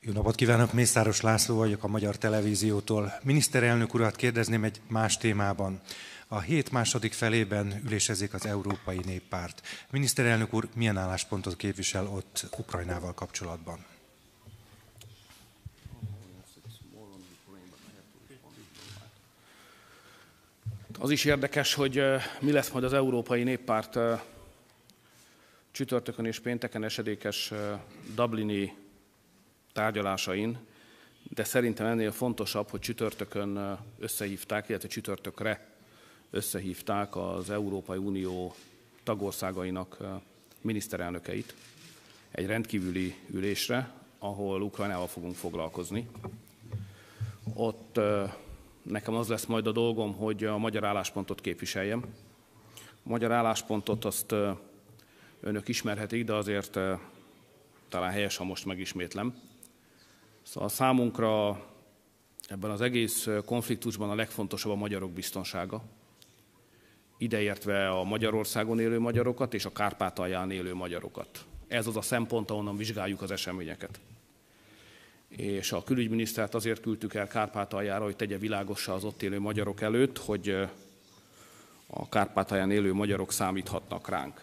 Jó napot kívánok, Mészáros László vagyok a Magyar Televíziótól. Miniszterelnök urat kérdezném egy más témában. A hét második felében ülésezik az Európai Néppárt. Miniszterelnök úr milyen álláspontot képvisel ott Ukrajnával kapcsolatban? Az is érdekes, hogy mi lesz majd az Európai Néppárt csütörtökön és pénteken esedékes dublini tárgyalásain, de szerintem ennél fontosabb, hogy csütörtökön összehívták, illetve csütörtökre összehívták az Európai Unió tagországainak miniszterelnökeit egy rendkívüli ülésre, ahol Ukrajnával fogunk foglalkozni. Ott nekem az lesz majd a dolgom, hogy a magyar álláspontot képviseljem. A magyar álláspontot azt önök ismerhetik, de azért talán helyes, ha most megismétlem. Szóval számunkra ebben az egész konfliktusban a legfontosabb a magyarok biztonsága, ideértve a Magyarországon élő magyarokat és a Kárpátalján élő magyarokat. Ez az a szempont, ahonnan vizsgáljuk az eseményeket. És a külügyminisztert azért küldtük el Kárpátaljára, hogy tegye világossá az ott élő magyarok előtt, hogy a Kárpátalján élő magyarok számíthatnak ránk.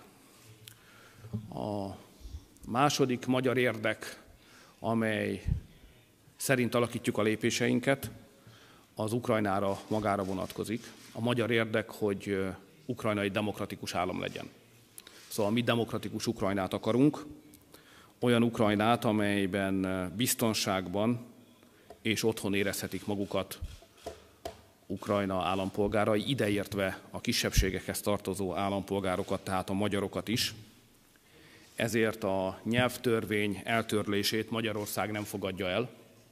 A második magyar érdek, amely szerint alakítjuk a lépéseinket, az Ukrajnára magára vonatkozik. A magyar érdek, hogy Ukrajna egy demokratikus állam legyen. Szóval mi demokratikus Ukrajnát akarunk, olyan Ukrajnát, amelyben biztonságban és otthon érezhetik magukat Ukrajna állampolgárai, ideértve a kisebbségekhez tartozó állampolgárokat, tehát a magyarokat is. Ezért a nyelvtörvény eltörlését Magyarország nem fogadja el.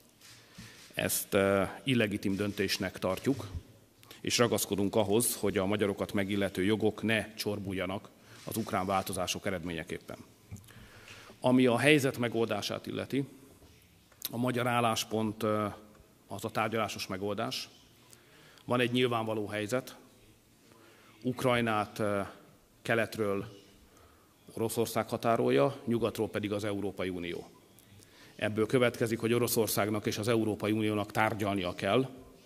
Ezt illegitim döntésnek tartjuk, és ragaszkodunk ahhoz, hogy a magyarokat megillető jogok ne csorbuljanak az ukrán változások eredményeképpen. Ami a helyzet megoldását illeti, a magyar álláspont az a tárgyalásos megoldás. Van egy nyilvánvaló helyzet. Ukrajnát keletről Oroszország határolja, nyugatról pedig az Európai Unió. Ebből következik, hogy Oroszországnak és az Európai Uniónak tárgyalnia kell.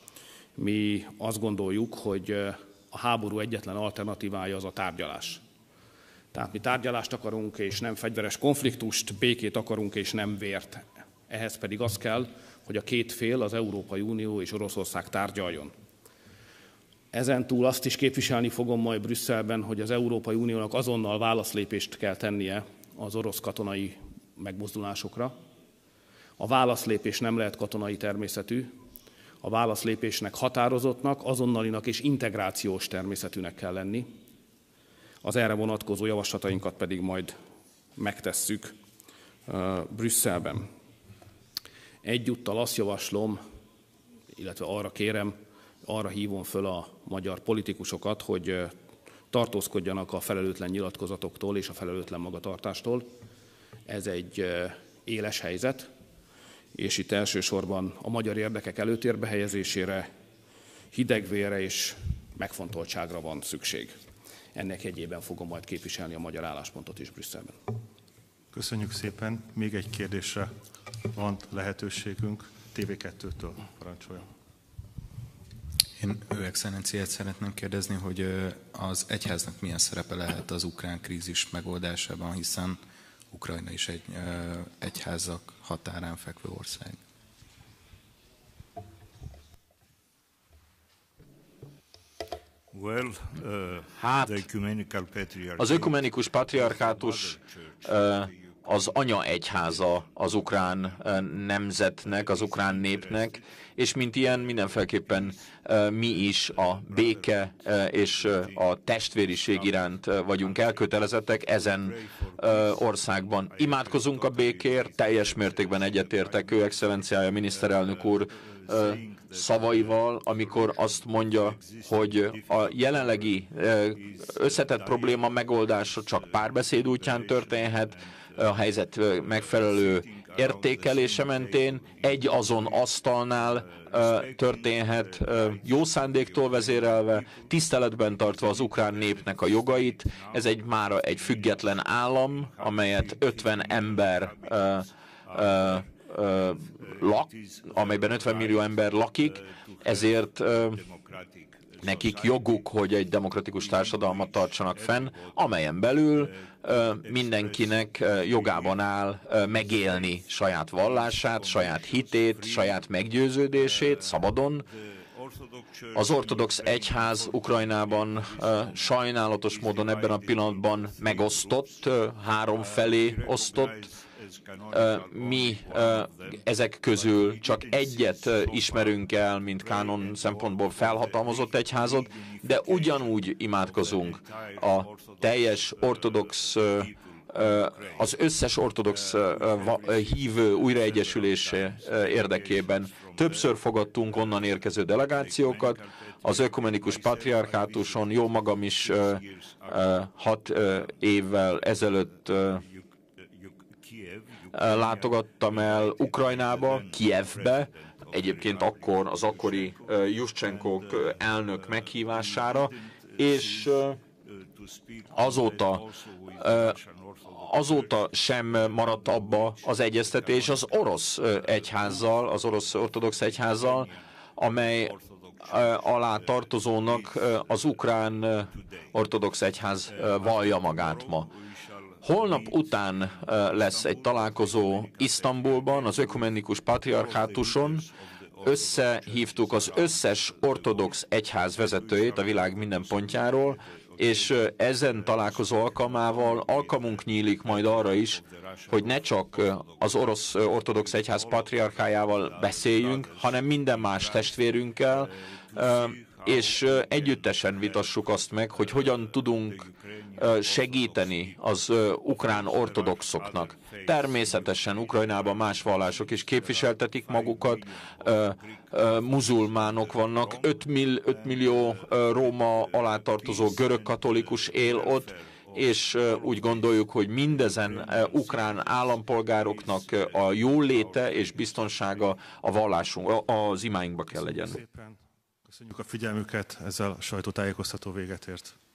Mi azt gondoljuk, hogy a háború egyetlen alternatívája az a tárgyalás. Tehát mi tárgyalást akarunk, és nem fegyveres konfliktust, békét akarunk, és nem vért. Ehhez pedig az kell, hogy a két fél, az Európai Unió és Oroszország tárgyaljon. Ezentúl azt is képviselni fogom majd Brüsszelben, hogy az Európai Uniónak azonnal válaszlépést kell tennie az orosz katonai megmozdulásokra. A válaszlépés nem lehet katonai természetű, a válaszlépésnek határozottnak, azonnalinak és integrációs természetűnek kell lenni. Az erre vonatkozó javaslatainkat pedig majd megtesszük Brüsszelben. Egyúttal azt javaslom, illetve arra kérem, arra hívom föl a magyar politikusokat, hogy tartózkodjanak a felelőtlen nyilatkozatoktól és a felelőtlen magatartástól. Ez egy éles helyzet, és itt elsősorban a magyar érdekek előtérbe helyezésére, hidegvérre és megfontoltságra van szükség. Ennek jegyében fogom majd képviselni a magyar álláspontot is Brüsszelben. Köszönjük szépen. Még egy kérdésre van lehetőségünk. TV2-től parancsoljon. Én Excellenciát szeretném kérdezni, hogy az egyháznak milyen szerepe lehet az ukrán krízis megoldásában, hiszen Ukrajna is egy egyházak határán fekvő ország. Az ökumenikus patriarchátus az anyaegyháza az ukrán nemzetnek, az ukrán népnek, és mint ilyen mindenféleképpen mi is a béke és a testvériség iránt vagyunk elkötelezettek ezen országban. Imádkozunk a békért, teljes mértékben egyetértek ő excellenciája, miniszterelnök úr szavaival, amikor azt mondja, hogy a jelenlegi összetett probléma megoldása csak párbeszéd útján történhet, a helyzet megfelelő értékelése mentén, egy azon asztalnál történhet, jó szándéktól vezérelve, tiszteletben tartva az ukrán népnek a jogait. Ez mára egy független állam, amelyet 50 ember amelyben 50 millió ember lakik, ezért nekik joguk, hogy egy demokratikus társadalmat tartsanak fenn, amelyen belül mindenkinek jogában áll megélni saját vallását, saját hitét, saját meggyőződését szabadon. Az ortodox egyház Ukrajnában sajnálatos módon ebben a pillanatban megosztott, három felé osztott. Mi ezek közül csak egyet ismerünk el, mint kánon szempontból felhatalmazott egyházat, de ugyanúgy imádkozunk a teljes ortodox, az összes ortodox hívő újraegyesülése érdekében. Többször fogadtunk onnan érkező delegációkat, az ökumenikus patriarchátuson, jó magam is 6 évvel ezelőtt látogattam el Ukrajnába, Kijevbe, egyébként akkor az akkori Juszcsenkó elnök meghívására, és azóta sem maradt abba az egyeztetés az orosz egyházzal, az orosz ortodox egyházzal, amely alá tartozónak az ukrán ortodox egyház vallja magát ma. Holnap után lesz egy találkozó Isztambulban, az ökumenikus patriarchátuson. Összehívtuk az összes ortodox egyház vezetőjét a világ minden pontjáról, és ezen találkozó alkalmával alkalmunk nyílik majd arra is, hogy ne csak az orosz ortodox egyház patriarchájával beszéljünk, hanem minden más testvérünkkel, és együttesen vitassuk azt meg, hogy hogyan tudunk segíteni az ukrán ortodoxoknak. Természetesen Ukrajnában más vallások is képviseltetik magukat, muzulmánok vannak, 5 millió Róma alá tartozó görög katolikus él ott, és úgy gondoljuk, hogy mindezen ukrán állampolgároknak a jóléte és biztonsága a vallásunk, az imáinkba kell legyen. Köszönjük a figyelmüket, ezzel a sajtótájékoztató véget ért.